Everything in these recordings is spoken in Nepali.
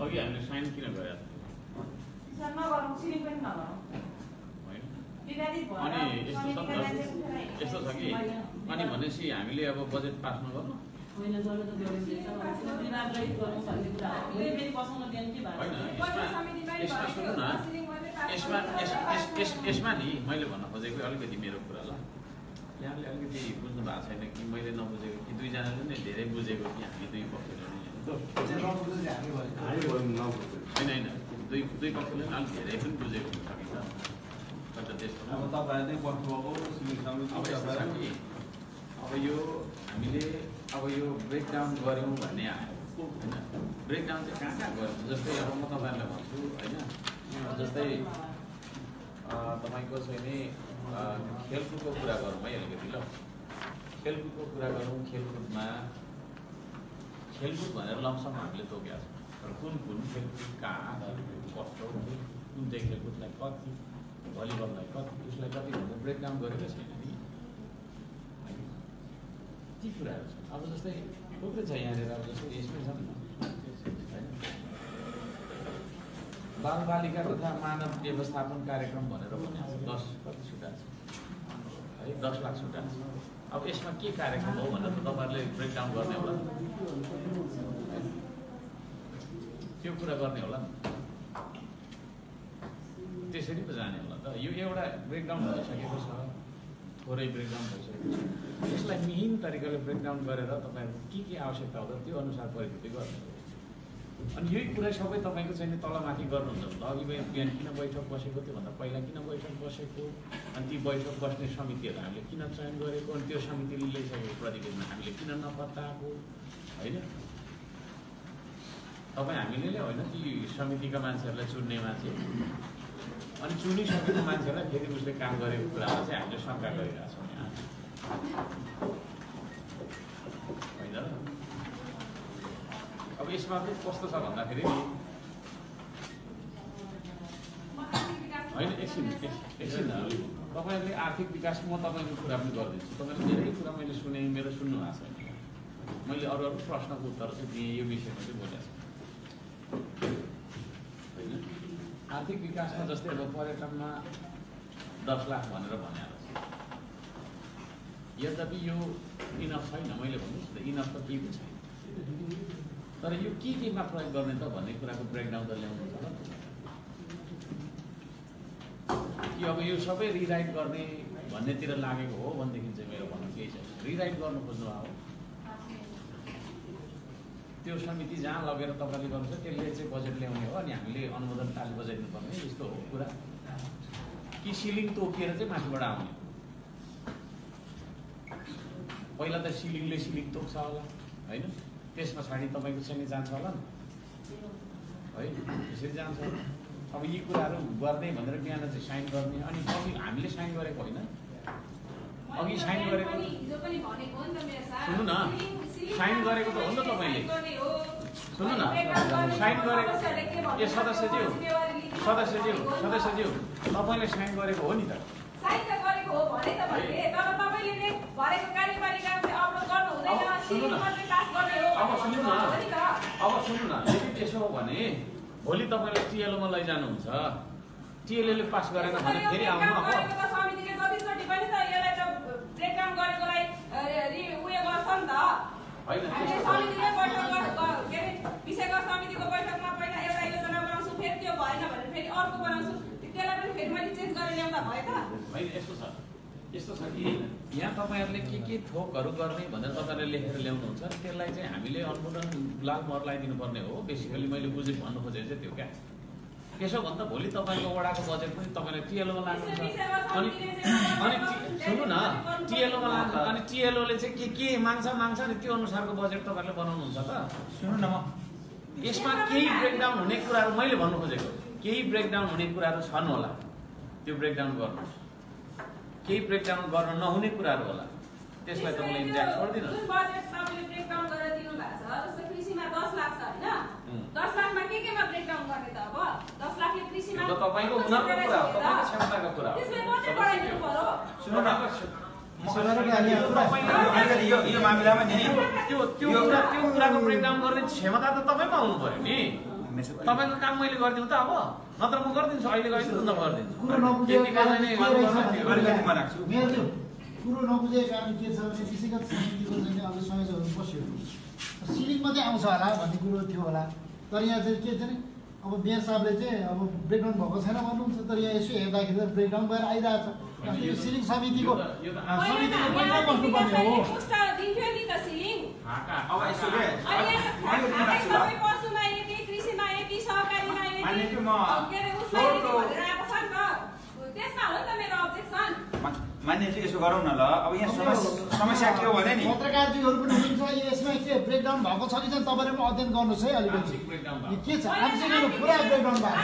अघि हामीले साइन किन गरेका अनि यस्तो छ कि अनि भनेपछि हामीले अब बजेट पास नगर्नु यसमा नि मैले भन्न खोजेको अलिकति मेरो कुरा ल यहाँले अलिकति बुझ्नु भएको छैन कि मैले नबुझेको कि दुईजनाले नै धेरै बुझेको कि हामी दुई पक्षले होइन दुई पक्षले अलिक धेरै पनि बुझेको सकिन्छ अब यो हामीले अब यो ब्रेकडाउन गऱ्यौँ भन्ने आयो होइन ब्रेकडाउन चाहिँ कहाँ कहाँ गऱ्यौँ जस्तै अब म तपाईँहरूलाई भन्छु होइन जस्तै तपाईँको चाहिँ नि खेलकुदको कुरा गरौँ है अलिकति ल खेलकुदको कुरा गरौँ खेलकुदमा खेलकुद भनेर लमसम हामीले तोकेका छौँ कुन कुन खेलकुद कहाँ कस्तो कुन चाहिँ खेलकुदलाई कति भलिबललाई कति उसलाई कति भनेर ब्रेकडाउन गरेकै छैन नि ती कुराहरू छन् अब जस्तै थुप्रै छ यहाँनिर अब जस्तै यसमै छ नि बालबालिका तथा मानव व्यवस्थापन कार्यक्रम भनेर पनि अब 10 कति छुटा छ है 10 लाख छुटा छ अब यसमा के कार्यक्रम हो भनेर त तपाईँहरूले ब्रेकडाउन गर्ने होला त्यो कुरा गर्ने होला नि त्यसरी पो जाने होला त यो एउटा ब्रेकडाउन भइसकेको छ थोरै ब्रेकडाउन भइसकेको छ यसलाई मिहिन तरिकाले ब्रेकडाउन गरेर तपाईँहरूको के आवश्यकता हुँदा त्यो अनुसार परिपूर्ति गर्नु अनि यही कुरा सबै तपाईँको चाहिँ तलमाथि गर्नुहुन्छ अघि बिहान किन बैठक बसेको त्योभन्दा पहिला किन बैठक बसेको अनि ती बैठक बस्ने समितिहरू हामीले किन चयन गरेको अनि त्यो समितिले ल्याइसकेको प्रतिवेदन हामीले किन नपत्ताएको होइन तपाईँ हामीले होइन ती समितिका मान्छेहरूलाई चुन्ने मान्छे अनि चुनिसकेको मान्छेलाई फेरि उसले काम गरेको कुरामा चाहिँ हामीले शङ्का गरिरहेको छौँ यहाँ होइन अब यसमा चाहिँ कस्तो छ भन्दाखेरि होइन एकछिन तपाईँहरूले आर्थिक विकास म तपाईँको कुरा पनि गरिदिन्छु तपाईँले धेरै कुरा मैले सुने मेरो सुन्नु भएको छैन मैले अरू प्रश्नको उत्तर चाहिँ दिएँ यो विषयमा चाहिँ बोलेको छु होइन आर्थिक विकासमा जस्तै अब पर्यटनमा 10 लाख भनेर भनेर यद्यपि यो इनफ छैन मैले भन्नुहोस् त इनफ त केही छैन तर यो केमा प्रयोग गर्ने त भन्ने कुराको ब्रेकडाउन त ल्याउनु छ कि अब यो सबै रिराइट गर्ने भन्नेतिर लागेको हो भनेदेखि चाहिँ मेरो भन्नु केही छैन रिराइट गर्नु खोज्नु हो त्यो समिति जहाँ लगेर तपाईँले गर्नुहुन्छ त्यसले चाहिँ बजेट ल्याउने हो अनि हामीले अनुमोदन ताल बजाइदिनु पर्ने यस्तो हो कुरा कि सिलिङ तोकिएर चाहिँ माथिबाट आउने पहिला त सिलिङले सिलिङ तोक्छ होला होइन त्यस पछाडि तपाईँको चाहिँ जान्छ होला नि है यसरी जान्छ अब यी कुराहरू गर्ने भनेर बिहान चाहिँ साइन गर्ने अनि अघि हामीले साइन गरेको होइन अघि साइन गरेको सुन्नु न साइन गरेको त हो नि त तपाईँले सुन्नु न साइन गरेको ए सदस्यज्यू तपाईँले साइन गरेको हो नि त अब सुन्नु न यदि त्यसो हो भने भोलि तपाईँले टिएलओमा लैजानुहुन्छ टिएलओले पास गरेन भने फेरि आउनु अब समितिको बैठकमा पहिला एउटा योजना बनाउँछु फेरि त्यो भएन भने फेरि अर्को बनाउँछु त्यसलाई पनि फेरि मैले चेन्ज गरेर ल्याउँदा भयो त होइन यस्तो छ कि यहाँ तपाईँहरूले के थोकहरू गर्ने भनेर तपाईँहरूले लेखेर ल्याउनुहुन्छ त्यसलाई चाहिँ हामीले अनुमोदन लाल महर लगाइदिनु पर्ने हो बेसिकली मैले बुझेँ भन्नु खोजेको चाहिँ त्यो क्या त्यसो भन्दा भोलि तपाईँको वडाको बजेट पनि तपाईँले टिएलओमा लानुहुन्छ अनि सुन्नु न टिएलओमा लान्छ अनि टिएलओले चाहिँ के माग्छ नि त्यो अनुसारको बजेट तपाईँहरूले बनाउनुहुन्छ त सुन्नु न म यसमा केही ब्रेकडाउन हुने कुराहरू मैले भन्नु खोजेको केही ब्रेकडाउन हुने कुराहरू छन् होला त्यो ब्रेकडाउन गर्नुहोस् केही ब्रेकडाउन गर्न नहुने कुराहरू होला त्यसलाई तपाईँले इन्ट्याक्ट छोड्दिनु तपाईँको हुनरको कुरा हो तपाईँको क्षमताको कुरा हो त्यो कुराको ब्रेकडाउन गर्ने क्षमता त तपाईँमा आउनु पर्यो नि भन्ने छु। तपाईँको काम मैले गरिदिउँ त अब, नत्र म गरिदिन्छु अहिले गरिदिन्छु न गरिदिन्छु। कुरो नबुझेको कारणले के रहेछ भने अलिकति म राख्छु। मेयरज्यू, कुरो नबुझेको कारण के छ भने विषयगत समितिको चाहिँ अब संयोजकहरू बस्यो सिलिङ मात्रै आउँछ होला भन्ने कुरो थियो होला। तर यहाँ चाहिँ के छ नि अब मेयर साहबले चाहिँ अब ब्रेकडाउन भएको छैन भन्नुहुन्छ, तर यहाँ यसो हेर्दाखेरि त ब्रेकडाउन भएर आइरहेछ। सिलिङ समितिको समितिको बैठक बस्नुपर्ने हो। अब यसो के मैले म राख्छु मान्यज्यू, म मान्यज्यू यसो गरौँ न ल। अब यहाँ समस्या के हो भने नि पत्रकारजीहरू पनि हुन्छ यसमा के ब्रेकडाउन भएको छ कि चाहिँ तपाईँले पनि अध्ययन गर्नुहोस् है अलिकति। यो के छ आंशिक पुरा ब्रेकडाउन भएको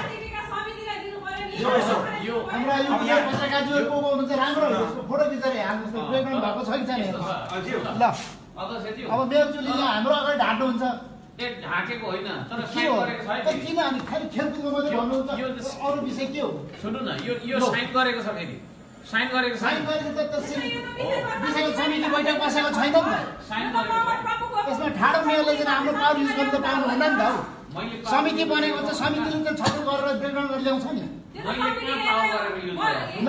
हाम्रा यो पत्रकारजीहरू को हुनुहुन्छ राम्रो फोटो खिचेर हाल्नुहोस् ब्रेकडाउन भएको छ कि छैन ल। अब मेयरज्यूले यहाँ हाम्रो अगाडि ढाट्नुहुन्छ ढाकेको होइन तर के हो किन अनि खालि खेलकुदको मात्रै भन्नुहुन्छ अरू विषय के हो? सुन्नु न, यो साइन गरेको छ फेरि, साइन गरेको छ, साइन गरेको त विषयगत समिति बैठक बसेको छैन नि त। साइन गरेको यसमा ठाडो मेयरले चाहिँ हाम्रो पावर युज गर्नु त पाउनु हुँदैन नि त हौ। मैले समिति बनेको छ समितिले त छलफल गरेर ब्रेकडाउन गरेर ल्याउँछ नि। ल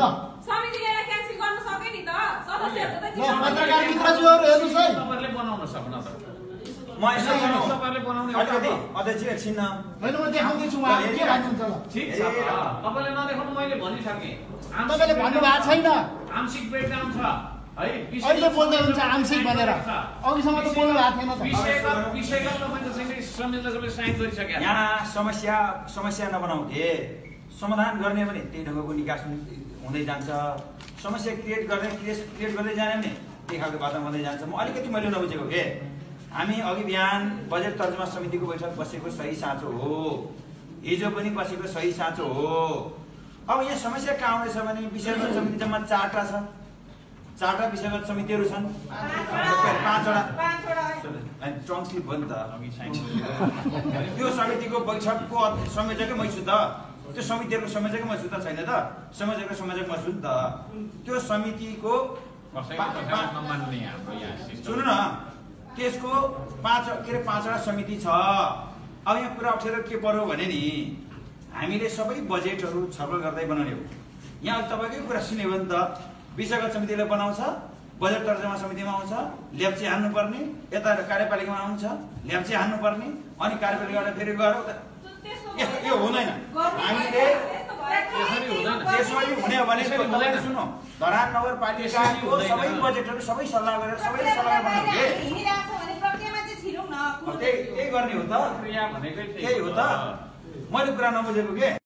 पत्रकार मित्रज्यूहरू हेर्नुहोस् है तपाईँहरूले बनाउन सक्नु त। म यसो गरौँ तपाईँहरूले बनाउने अलिकति अध्यक्ष एकछिन होइन म देखाउँदैछु उहाँले के भन्नुहुन्छ ल। ठिक छ, तपाईँले नदेखाउनु मैले भनिसकेँ। तपाईँले भन्नुभएको छैन आंशिक ब्रेकडाउन छ है। अहिले बोल्दै हुन्छ आंशिक भनेर, अघिसम्म त बोल्नु भएको थिएन त। विषयगत तपाईँको संयोजकहरूले साइन गरिसक्यो। यहाँ समस्या नबनाऊ के समाधान गर्ने भने त्यही ढङ्गको निकास हुँदै जान्छ। समस्या क्रिएट गर्दै जाने भने त्यही खालको वातावरण हुँदै जान्छ। मैले नबुझेको के हामी अघि बिहान बजेट तर्जुमा समितिको बैठक बसेको सही साँचो हो, हिजो पनि बसेको सही साँचो हो। अब यहाँ समस्या कहाँ आउँदैछ भने विषयगत समिति जम्मा 4वटा छ, 4वटा विषयगत समितिहरू छन्, 5वटा ट्रङ्कसिप भयो नि त। त्यो समितिको बैठकको संयोजकै मै छु त, त्यो समितिहरूको संयोजकै मै छु त, छैन त संयोजकको संयोजक म छु नि त। त्यो समितिको सुन्नु न त्यसको 5वटा समिति छ। अब यहाँ कुरा अप्ठ्यारो के पर्यो भने नि हामीले सबै बजेटहरू छलफल गर्दै बनाउने हो। यहाँ तपाईँकै कुरा सुन्यो भने त विषयगत समितिले बनाउँछ, बजेट तर्जुमा समितिमा आउँछ, ल्याप्चे हान्नुपर्ने, यता कार्यपालिकामा आउँछ ल्याप्चे हान्नुपर्ने, अनि कार्यपालिकाबाट फेरि गएर यस्तो यो हुँदैन। हामीले त्यसरी हुने हो भने तपाईँले सुन्नु धरान नगरपालिकाको सबै बजेटहरू सबै सल्लाह गरेर सबैले सल्लाह गर्नु त्यही गर्ने हो त, त्यही हो त। मैले कुरा नबुझेको के